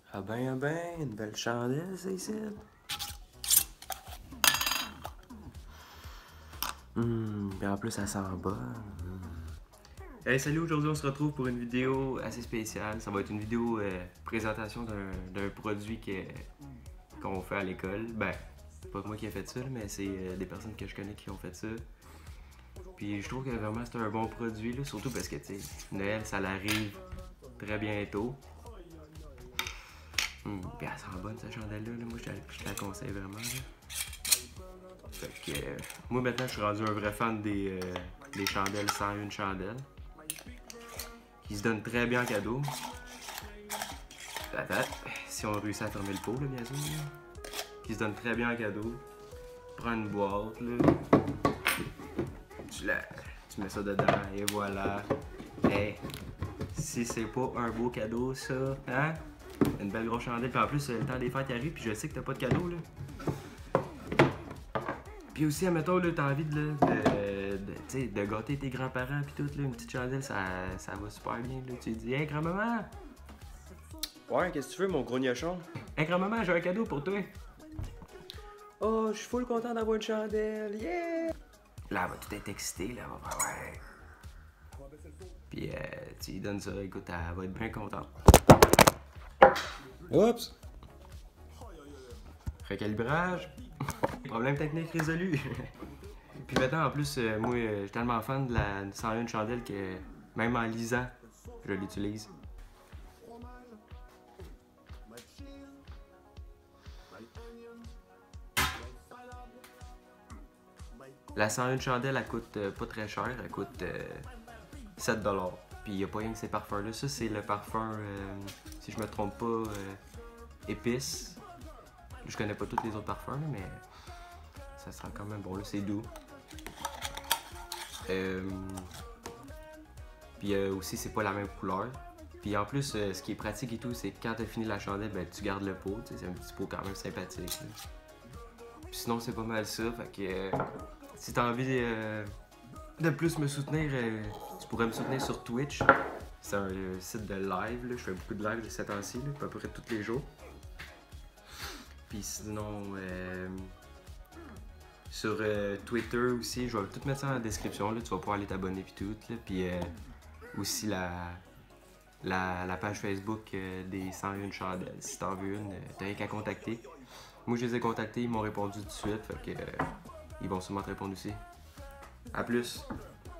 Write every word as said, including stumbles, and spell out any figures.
Ah ben, ah ben, une belle chandelle, c'est ici. Hum, puis en plus, ça sent bon. Hum. Hey, salut, aujourd'hui on se retrouve pour une vidéo assez spéciale. Ça va être une vidéo euh, présentation d'un produit qu'on fait à l'école. Ben, c'est pas moi qui ai fait ça, mais c'est euh, des personnes que je connais qui ont fait ça. Puis je trouve que vraiment c'est un bon produit, là, surtout parce que, tu sais, Noël, ça l'arrive très bientôt. Hum, puis elle sent bonne, cette chandelle-là. Là. Moi, je te, je te la conseille vraiment. Là. Fait que, euh, moi, maintenant, je suis rendu un vrai fan des, euh, des chandelles cent un chandelles. Qui se donnent très bien en cadeau. Attends, si on réussit à fermer le pot, là, bien sûr. Là. Qui se donnent très bien en cadeau. Prends une boîte, là. Tu, la, tu mets ça dedans, et voilà. Hey, si c'est pas un beau cadeau, ça, hein? Une belle grosse chandelle. Puis en plus, le temps des fêtes arrive, puis je sais que t'as pas de cadeau, là. Puis aussi, admettons, là, t'as envie de, de, de, de gâter tes grands-parents, puis tout, là, une petite chandelle, ça, ça va super bien, là. Tu dis, hey, grand-maman! Ouais, qu'est-ce que tu veux, mon gros gnochon? Hey, grand-maman, j'ai un cadeau pour toi! Oh, je suis full content d'avoir une chandelle, yeah! Là, elle va tout être excitée, là, elle va faire, ouais. Puis, euh, tu lui donnes ça, écoute, elle va être bien contente. Oups! Recalibrage. Problème technique résolu. Puis maintenant, en plus, euh, moi, euh, je suis tellement fan de la cent un chandelle que même en lisant, je l'utilise. La cent un chandelle, elle coûte euh, pas très cher, elle coûte euh, sept dollars. Puis il n'y a pas rien que ces parfums-là. Ça, c'est le parfum, euh, si je me trompe pas, euh, épice. Je connais pas tous les autres parfums, là, mais ça sent quand même bon. Là, c'est doux. Euh... Puis euh, aussi, c'est pas la même couleur. Puis en plus, euh, ce qui est pratique et tout, c'est que quand t'as fini la chandelle, ben, tu gardes le pot. C'est un petit pot quand même sympathique. Là. Puis sinon, c'est pas mal ça. Fait que euh, si t'as envie euh, de plus me soutenir, euh, tu pourrais me soutenir sur Twitch. C'est un euh, site de live. Là. Je fais beaucoup de live de ces temps-ci, à peu près tous les jours. Puis sinon, euh, sur euh, Twitter aussi, je vais tout mettre ça dans la description. Là. Tu vas pouvoir aller t'abonner puis tout. Là. Puis euh, aussi la, la, la page Facebook euh, des cent un chandelles. Si t'en veux une, euh, t'as rien qu'à contacter. Moi, je les ai contactés, ils m'ont répondu tout de suite. Fait que, euh, ils vont sûrement te répondre aussi. À plus!